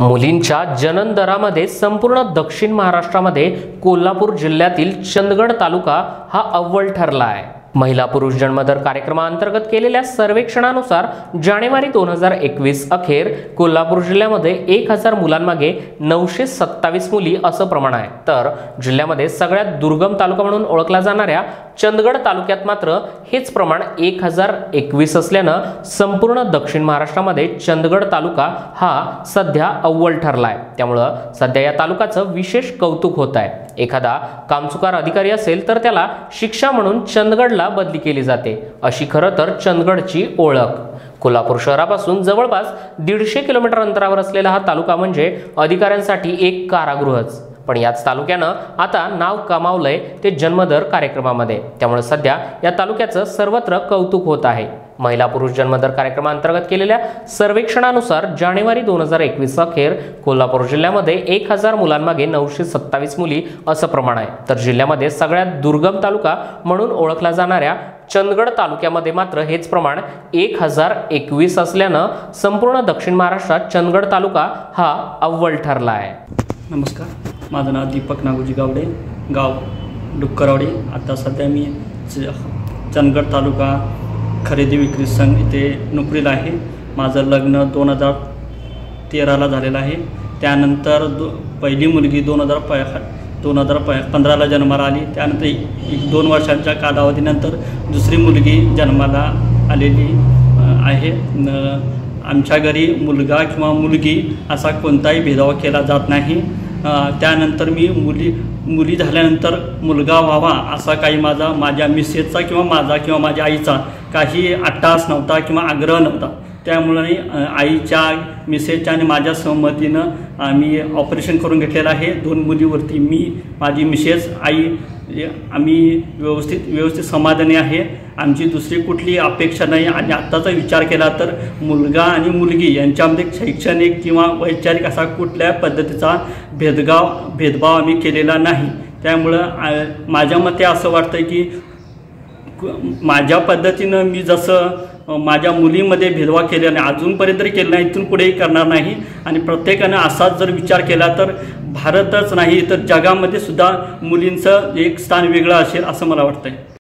मुलींच्या जनन दरामध्ये संपूर्ण दक्षिण महाराष्ट्रामध्ये कोल्हापूर जिल्ह्यातील चंदगड तालुका हा अव्वल ठरला आहे। महिला पुरुष जन्मदर कार्यक्रमाअंतर्गत केलेल्या सर्वेक्षणानुसार जानेवारी 2021 अखेर कोल्हापूर जिल्ह्यामध्ये 1000 मुलांमागे 927 मुली असं प्रमाण आहे। तर जिल्ह्यामध्ये सगळ्यात दुर्गम तालुका म्हणून ओळखला जाणाऱ्या चंदगड तालुक्यात मात्र हेच प्रमाण 1021 असल्यानं संपूर्ण दक्षिण महाराष्ट्रामध्ये चंदगड तालुका हा सध्या अव्वल ठरला आहे। त्यामुळे सध्या या तालुक्याचं विशेष कौतुक होत आहे। एखादा कामचुकार अधिकारी असेल तर त्याला शिक्षा म्हणून चंदगडला बदली केली जाते, अशी खरं तर चंदगडची ओळख। कोल्हापूर शहरापासून जवळपास 150 किलोमीटर अंतरावर असलेला हा तालुका म्हणजे अधिकाऱ्यांसाठी एक कारागृहच। पण याच तालुक्यानं आता नाव कमावलंय ते जन्मदर कार्यक्रमामध्ये। त्यामुळे सध्या या तालुक्याचं सर्वत्र कौतुक होत आहे। महिला पुरुष जन्मदर कार्यक्रमाअंतर्गत केलेल्या सर्वेक्षणानुसार जानेवारी 2021 अखेर कोल्हापूर जिल्ह्यामध्ये 1000 मुलांमागे 927 मुली असं प्रमाण आहे। तर जिल्ह्यामध्ये सगळ्यात दुर्गम तालुका म्हणून ओळखला जाणाऱ्या चंदगड तालुक्यामध्ये मात्र हेच प्रमाण 1021 असल्यानं संपूर्ण दक्षिण महाराष्ट्रात चंदगड तालुका हा अव्वल ठरला आहे। नमस्कार, माझं नाव दीपक नागोजी गावडे, गाव डुक्करवाडी। आता सध्या मी चंदगड तालुका खरेदी विक्री संघ इथे नोकरीला आहे। माझं लग्न 2013ला झालेलं आहे। त्यानंतर पहिली मुलगी 2015ला जन्माला आली। त्यानंतर 1-2 वर्षांच्या कालावधीनंतर दुसरी मुलगी जन्माला आलेली आहे। आमच्या घरी मुलगा किंवा मुलगी असा कोणताही भेदभाव केला जात नाही। त्यानंतर मी मुली झाल्यानंतर मुलगा व्हावा असा काही माझ्या मिसेसचा किंवा माझ्या आईचा काही अट्टास नव्हता किंवा आग्रह नव्हता। त्यामुळे आईच्या, मिसेसच्या आणि माझ्या सहमतीनं आम्ही ऑपरेशन करून घेतलेलं आहे। 2 मुलीवरती मी, माझी मिसेस, आई आम्ही व्यवस्थित समाधानी आहे। आमची दुसरी कुठली अपेक्षा नाही। आणि आत्ताचा विचार केला तर मुलगा आणि मुलगी यांच्यामध्ये शैक्षणिक किंवा वैचारिक असा कुठल्या पद्धतीचा भेदभाव आम्ही केलेला नाही। त्यामुळं माझ्या मते असं वाटतं की माझ्या पद्धतीनं मी जसं माझ्या मुलीमध्ये भेदभाव केला नाही, अजूनपर्यंत तरी केलं नाही, इथून पुढेही करणार नाही। आणि प्रत्येकानं असाच जर विचार केला तर भारतच नाही तर जगामध्ये सुद्धा मुलींचं एक स्थान वेगळं असेल असं मला वाटतंय।